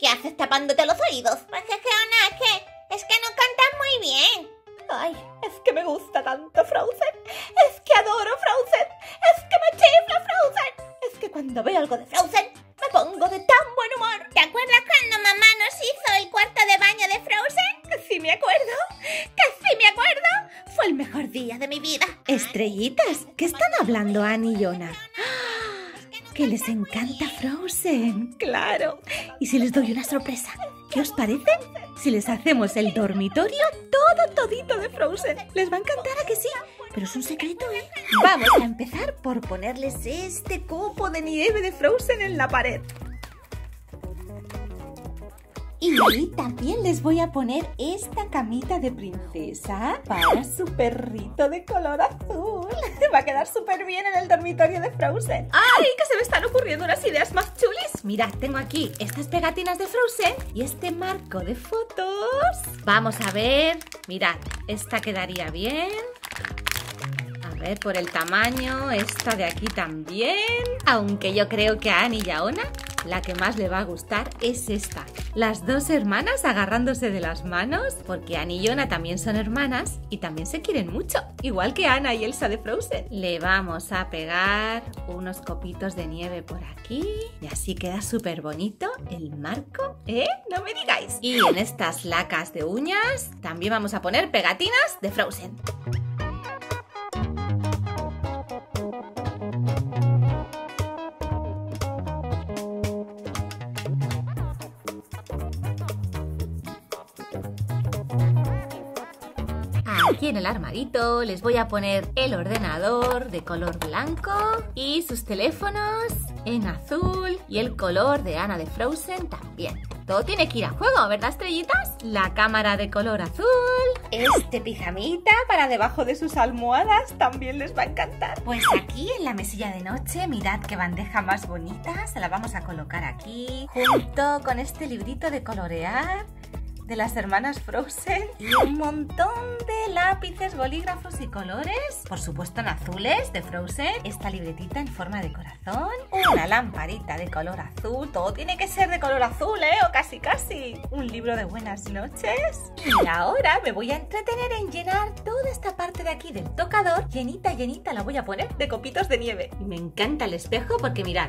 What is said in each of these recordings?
¿Qué haces tapándote los oídos? Pues es que, Ona, es que no cantas muy bien. Ay, es que me gusta tanto Frozen. Es que adoro Frozen. Es que me chifla Frozen. Es que cuando veo algo de Frozen me pongo de tan buen humor. ¿Te acuerdas cuando mamá nos hizo el cuarto de baño de Frozen? Que sí me acuerdo. Que sí me acuerdo. Fue el mejor día de mi vida. Estrellitas, ¿qué están hablando Annie y Ona? Que les encanta Frozen. Claro. ¿Y si les doy una sorpresa? ¿Qué os parece? Si les hacemos el dormitorio todito de Frozen. Les va a encantar, ¿a que sí? Pero es un secreto, ¿eh? Vamos a empezar por ponerles este copo de nieve de Frozen en la pared. Y también les voy a poner esta camita de princesa para su perrito de color azul. Va a quedar súper bien en el dormitorio de Frozen. ¡Ay, que se me están ocurriendo unas ideas más chulis! Mirad, tengo aquí estas pegatinas de Frozen y este marco de fotos. Vamos a ver. Mirad, esta quedaría bien. A ver, por el tamaño, esta de aquí también. Aunque yo creo que a Annie y a Ona la que más le va a gustar es esta. Las dos hermanas agarrándose de las manos, porque Annie y Ona también son hermanas y también se quieren mucho, igual que Anna y Elsa de Frozen. Le vamos a pegar unos copitos de nieve por aquí y así queda súper bonito el marco, ¿eh? No me digáis. Y en estas lacas de uñas también vamos a poner pegatinas de Frozen. Aquí en el armarito les voy a poner el ordenador de color blanco y sus teléfonos en azul y el color de Anna de Frozen también. Todo tiene que ir a juego, ¿verdad, estrellitas? La cámara de color azul. Este pijamita para debajo de sus almohadas también les va a encantar. Pues aquí en la mesilla de noche, mirad qué bandeja más bonita. Se la vamos a colocar aquí junto con este librito de colorear de las hermanas Frozen y un montón de lápices, bolígrafos y colores, por supuesto en azules de Frozen, esta libretita en forma de corazón, una lamparita de color azul, todo tiene que ser de color azul, o casi, un libro de buenas noches. Y ahora me voy a entretener en llenar toda esta parte de aquí del tocador, llenita la voy a poner de copitos de nieve. Y me encanta el espejo porque mirad,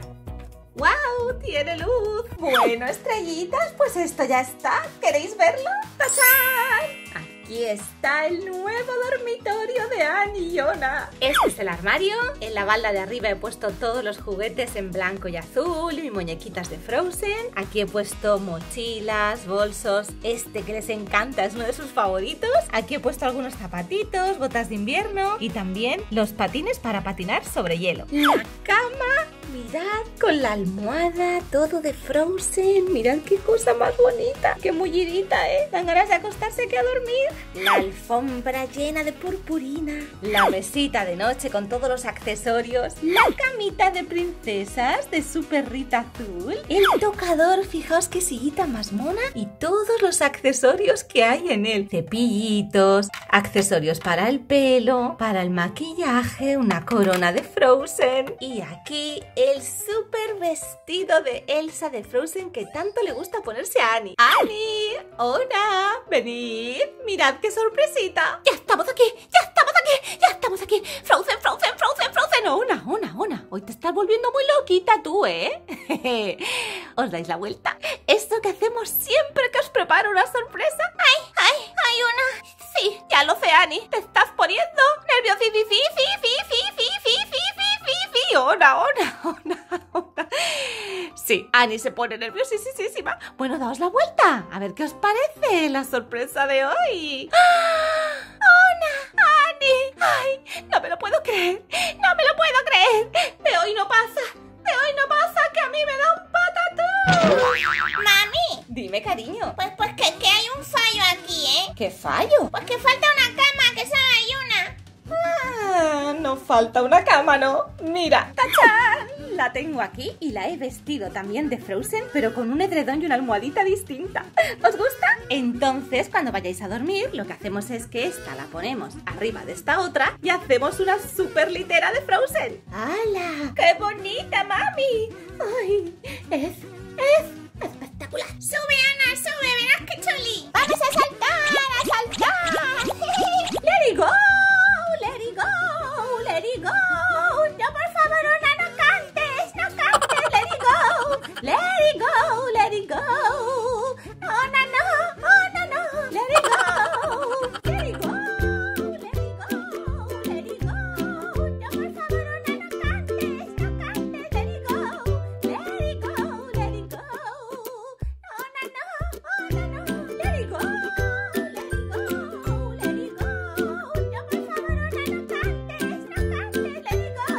¡wow! ¡Tiene luz! Bueno, estrellitas, pues esto ya está. ¿Queréis verlo? ¡Tachán! Aquí está el nuevo dormitorio de Annie y Ona. Este es el armario. En la balda de arriba he puesto todos los juguetes en blanco y azul y muñequitas de Frozen. Aquí he puesto mochilas, bolsos. Este que les encanta es uno de sus favoritos. Aquí he puesto algunos zapatitos, botas de invierno y también los patines para patinar sobre hielo. La cama, mirad, con la almohada, todo de Frozen. Mirad qué cosa más bonita, qué mullidita, ¿eh? Dan ganas de acostarse aquí a dormir. La alfombra llena de purpurina, la mesita de noche con todos los accesorios, la camita de princesas de su perrita azul, el tocador, fijaos qué sillita más mona y todos los accesorios que hay en él. Cepillitos, accesorios para el pelo, para el maquillaje, una corona de Frozen y aquí el súper vestido de Elsa de Frozen que tanto le gusta ponerse a Annie. ¡Annie! ¡Hola! ¡Venid! ¡Mirad qué sorpresita! ¡Ya estamos aquí! ¡Ya estamos aquí! ¡Ya estamos aquí! ¡Frozen, Frozen, Frozen, Frozen! ¡Ona! Hoy te estás volviendo muy loquita tú, ¿eh? ¿Os dais la vuelta? Esto que hacemos siempre que os preparo una sorpresa. ¡Ay, Ona! Sí, ya lo sé, Annie. Te estás poniendo nerviosísima. Ona. Sí, Annie se pone nerviosísima. Bueno, daos la vuelta. A ver qué os parece la sorpresa de hoy. ¡Ah! ¡Ona! ¡Annie! ¡Ay! No me lo puedo creer. De hoy no pasa. Que a mí me da un patatús. ¡Mami! Dime, cariño. Pues que hay un fallo aquí, ¿eh? ¿Qué fallo? Pues que falta una cama, que solo hay una. No falta una cama, ¿no? Mira, ¡tachán! La tengo aquí y la he vestido también de Frozen, pero con un edredón y una almohadita distinta. ¿Os gusta? Entonces, cuando vayáis a dormir, lo que hacemos es que esta la ponemos arriba de esta otra y hacemos una super litera de Frozen. ¡Hala! ¡Qué bonita, mami! ¡Ay! Es espectacular. película. ¡Sube, Ana!